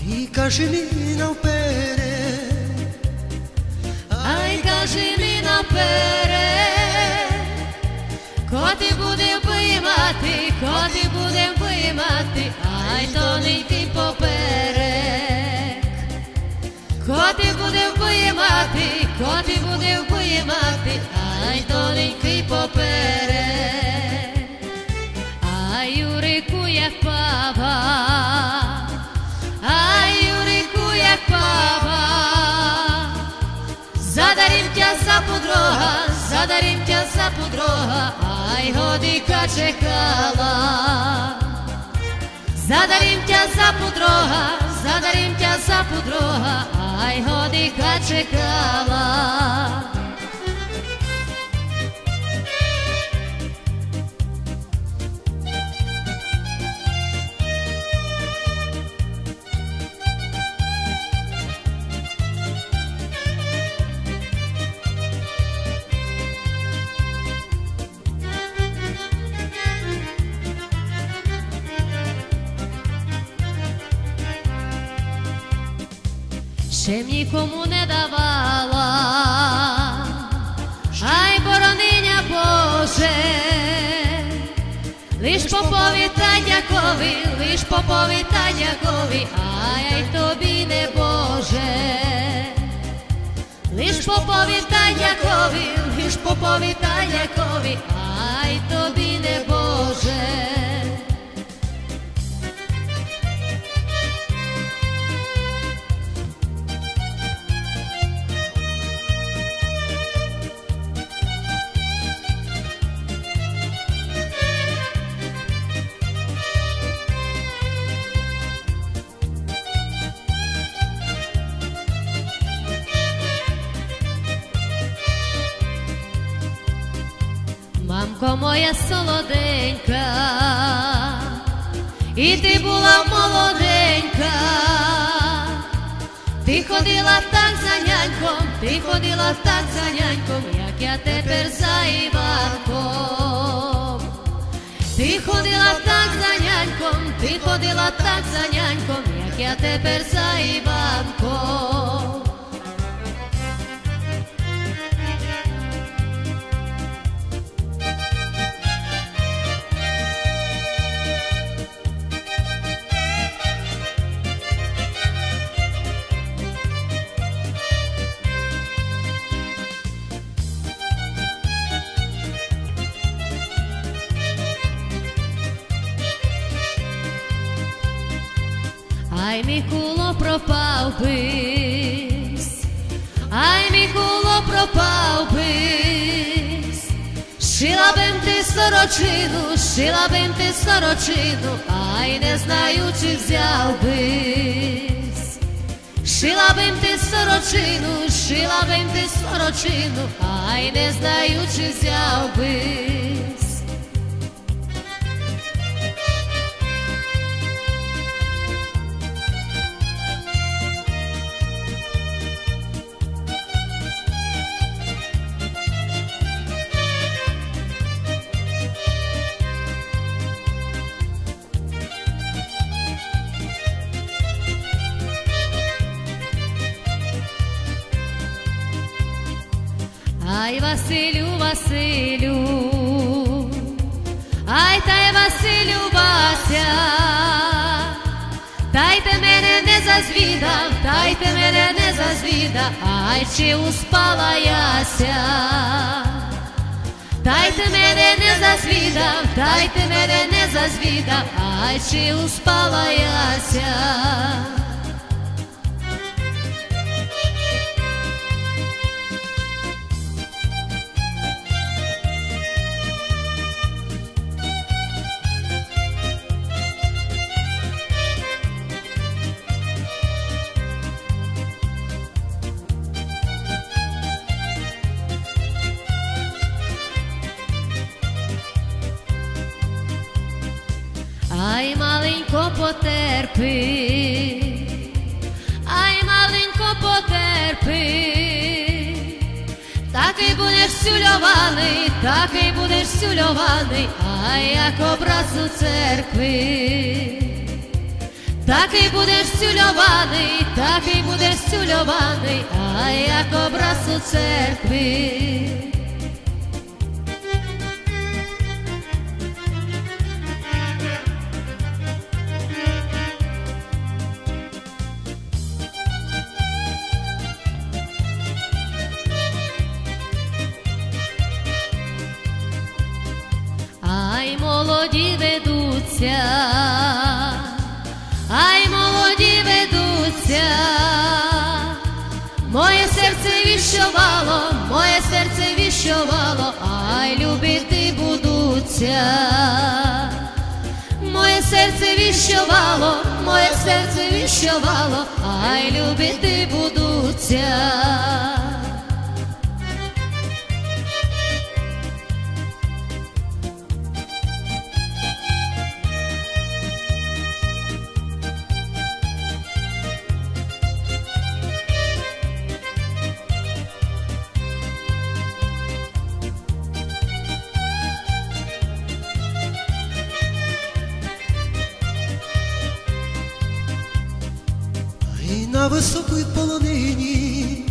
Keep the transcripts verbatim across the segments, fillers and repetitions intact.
Ай, кажи мені наперед, ай, кажи мені наперед, коти будем поймати, коти будем поймати, ай, тоненький поперек. Коти будем поймати, коти будем поймати, ай, тоненький поперек. Ай, у реку як пава, ай, у реку як пава, задарим тя за подрога, задарим тя за подрога, ай, годика чекала. Задарим тя за подрога, задарим тя за подрога, ай, годика чекала. Ще б нікому не давала, ай, борониня Боже, лиш попові та дякові, лиш попові та дякові, ай, ай, тобі не Боже. Лиш попові та дякові, лиш попові та дякові, ай, тобі не Боже. Мамко моя солоденька, і ти була молоденька, ти ходила так за няньком, ти ходила так за няньком, як я тепер за Іванком. Ти ходила так за няньком, ти ходила так за няньком, як я тепер за Іванком. Ай, Микуло, пропав бись, ай, Микуло, пропав бись, шила бим ти сорочину, шила бим ти сорочину, ай, не знаю, чи взяв бись. Шила бим ти сорочину, шила бим ти сорочину, ай, не знаю, чи взяв бись. Ай, Василю, Василю, ай, та й Василю, Вася, тайте мене не зазвідав, тайте мене не зазвідав, ай, чи успала яся. Тайте мене не зазвідав, тайте мене не зазвідав, ай, чи успала яся. Ай, маленько, потерпи, ай, маленько, потерпи, так і будеш сюльований, так і будеш сюльований, ай, як образ у церкви. так і будеш цюльований, так і будеш цюльований, а як образ у церкві. Ай, молоді ведуться, ай, молоді ведуться, моє серце віщувало, моє серце віщувало, ай, любити будуться. Моє серце віщувало, моє серце віщувало, ай, любити будуться. І на високій полонині,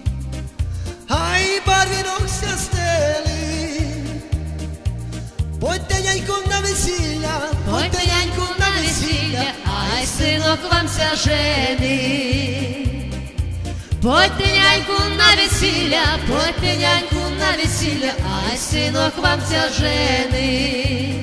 ай, барвінок ся стели, подьте, няньку, на весілля, Подьте, няньку, на весілля, ай, синок, вам ся жени. Подьте, няньку, на весілля, подьте, няньку, на весілля, ай, синок, вам ся жени.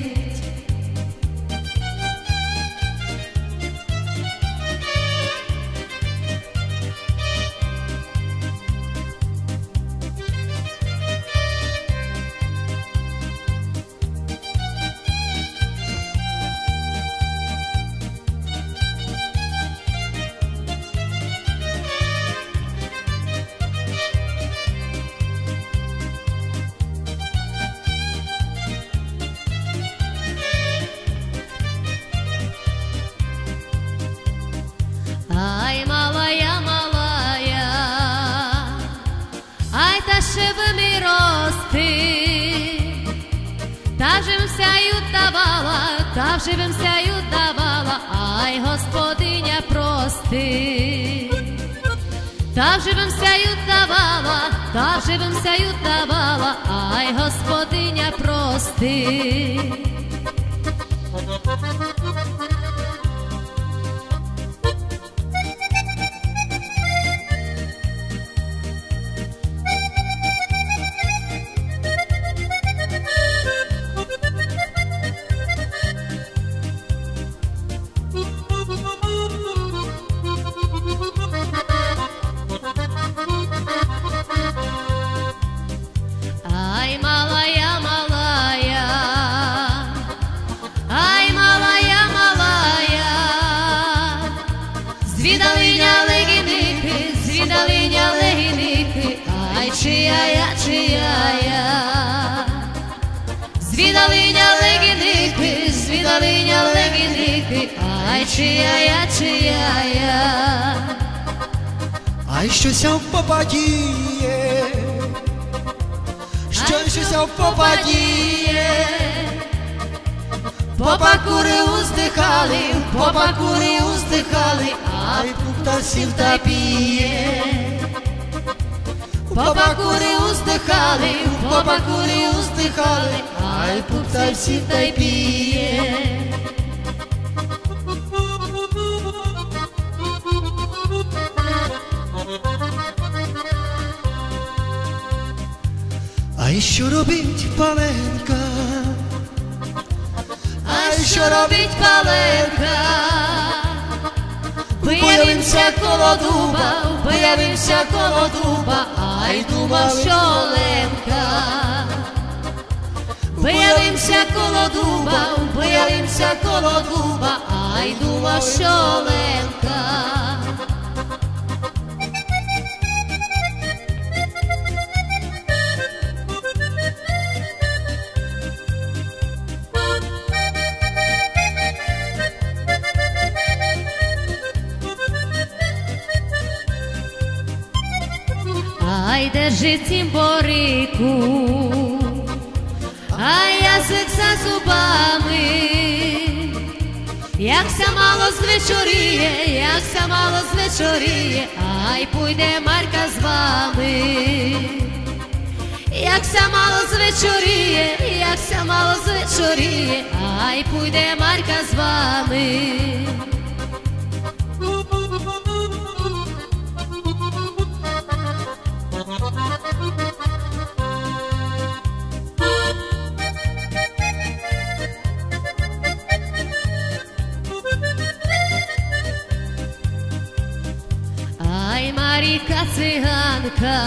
Ай, малая, малая, ай, та ще би ми рости, та вже б ся й удавала, та вже б ся й удавала, ай, господиня, прости. Та вже б ся й удавала, та вже б ся й удавала, ай, господиня, прости. Ай, малая, малая, ай, малая, малая, звідалиня легіники, звідалиня легіники, ай, чия я, чия я. Звідалиня легіники, звідалиня легіники, ай, чия я, чия я. ай, щося в попадіє, що щося в попадіє. Попа кури уздихали, попа кури уздихали, Ай, пукта сів та піє. попа кури уздихали, попа кури уздихали, Ай, пукта сів та й піє. Ай, що робить Паленка? а що робить Паленка? Появився коло дуба, появився коло дуба, ай, думав, що Оленка. Появився коло дуба, появився коло дуба, ай, думав, що Оленка. Ай, держи цимборику, ай, язик за зубами, я Як ся мало звечоріє, як ся мало звечоріє, ай пойде Марка з вами. Як ся мало звечоріє, як ся мало звечоріє, ай пойде Марка з вами. Ай, Маріка циганка,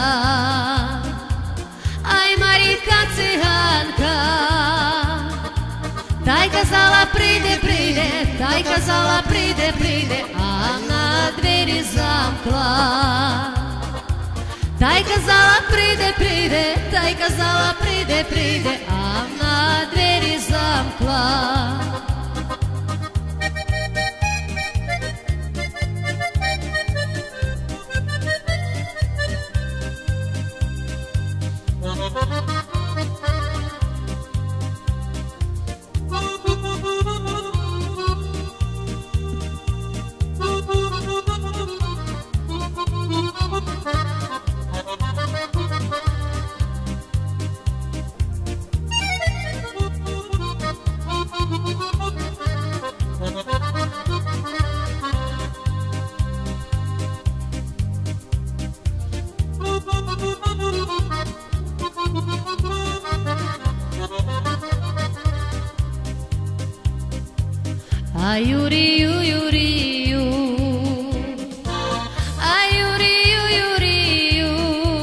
ай, Маріка циганка, та й казала прийде, прийде, та й казала прийде, прийде, а на двері замкла. Та й казала прийде, прийде, та й казала прийде, прийде, а на двері замкла. А Юрію, Юрію, а Юрію, Юрію,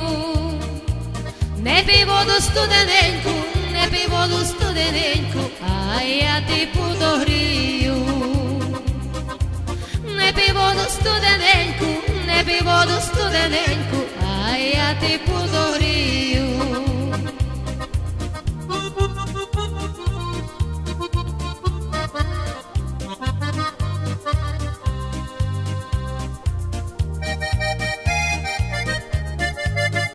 не пий воду студененьку, не пий воду студененьку, а я ти подогрію. Не пий воду студененьку, не пий воду студененьку, а я ти подогрію.